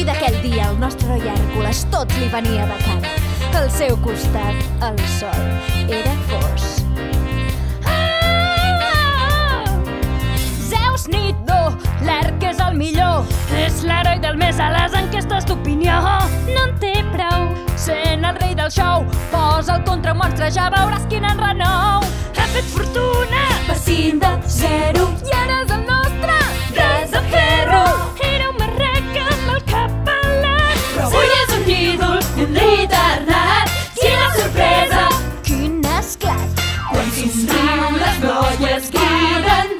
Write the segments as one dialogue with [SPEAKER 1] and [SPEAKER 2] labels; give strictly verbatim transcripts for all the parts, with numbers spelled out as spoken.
[SPEAKER 1] I d'aquell dia al nostre heroi Hèrcules tot li venia de cara. Al seu costat, el sol era fos. Ah! Zeus nit dur, l'Herc és el millor. És l'heroi del mes a les enquestes d'opinió. No en té prou, sent el rei del show. Posa el contra un monstre, ja veuràs quin enrenou. Ha fet fortuna, partint de zero. I ara és el nostre res de ferro. Era un marrec amb el cap pelat, però avui és un ídol i un líder nat. Quina sorpresa, quin esclat. Quan somriu les noies criden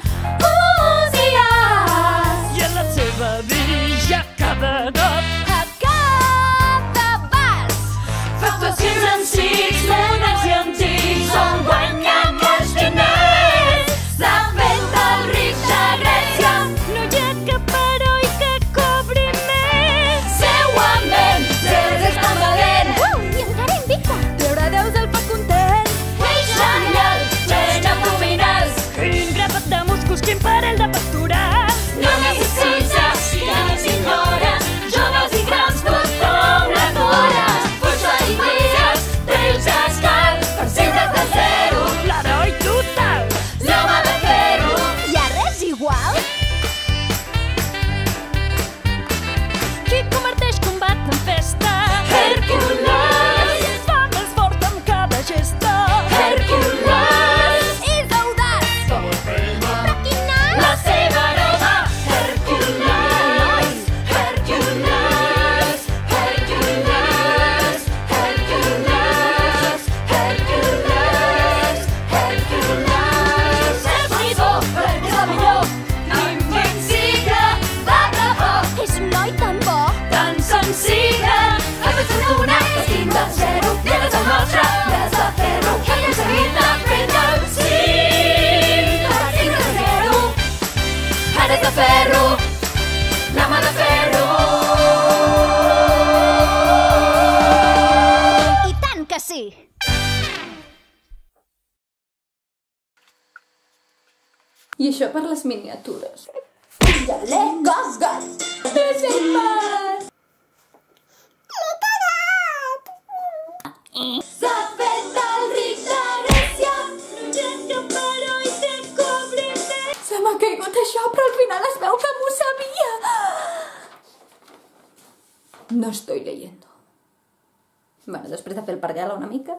[SPEAKER 1] Osias. I en la seva villa cada got a cada pas fa actuacions en circs, monarcs i antics on guanyen molts diners. S'ha fet el ric de Grècia, no hi ha cap heroi que cobri més. Segurament, Zeus és tan valent, uh, i encara invicta, treure déus del pot content. Ei, genial, ben abdominals, quin grapat de músculs, quin parell de pectorals. No necessita cap senyora, joves i grans, tothom l'adora. Força idees, d'ells es cal, per sempre de zero. L'heroi total, l'home de ferro. Hi ha res igual? Qui converteix combat en festa? Hèrcules. Fa més fort amb cada gesta. Hèrcules. És audaç, però quina la seva aroma. Hèrcules, Hèrcules, Hèrcules, Hèrcules, Hèrcules, Hèrcules. És l'idó, perquè és el millor, invencible, va de foc. És un noi tan bo, tan sensible. Ha fet fortuna, partint de zero. I ara és el nostre res de ferro. Ell ens evita fent el cim, partint de zero. Ara és de ferro, l'home de ferro. I tant que sí!
[SPEAKER 2] I això per les miniatures.
[SPEAKER 1] Dale, gas, gas! Desembar! S'ha fet el ric de Grècia, no hi ha cap heroi que cobri més.
[SPEAKER 2] Se m'ha caigut això, però al final es veu que m'ho sabia. No estoy leyendo. Bueno, després de fer el parguela una mica,